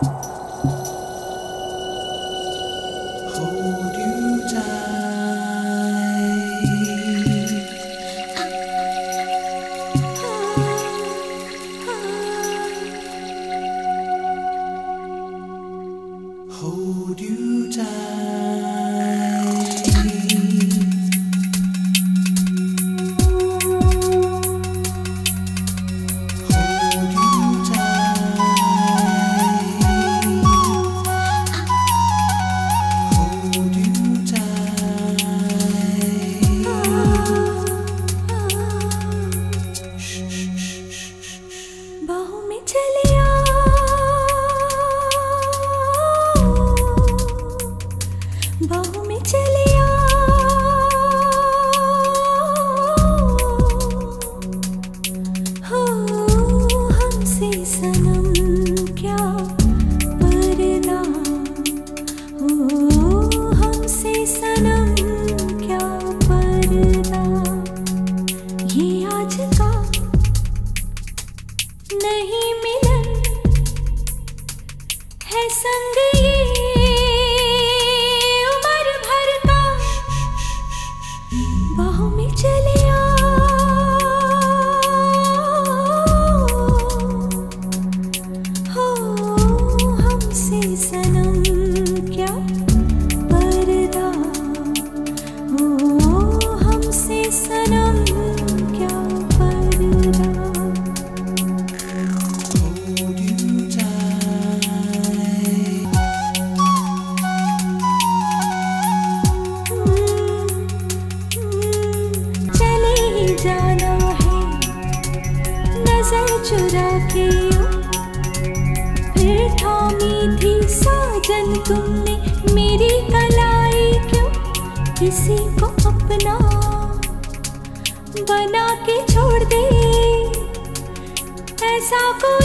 Hold you tight. बाहों में चलिया हो हमसे सनम क्या पर्दा हो हमसे सनम क्या पर्दा ये आज का नहीं मिलन है संग ये बाहों में चलिया हो हमसे सनम क्या पर्दा हो हमसे सनम क्या पर्दा जाना है नजर चुरा के फिर थामी थी साजन तुमने मेरी कलाई क्यों किसी को अपना बना के छोड़ दे ऐसा कोई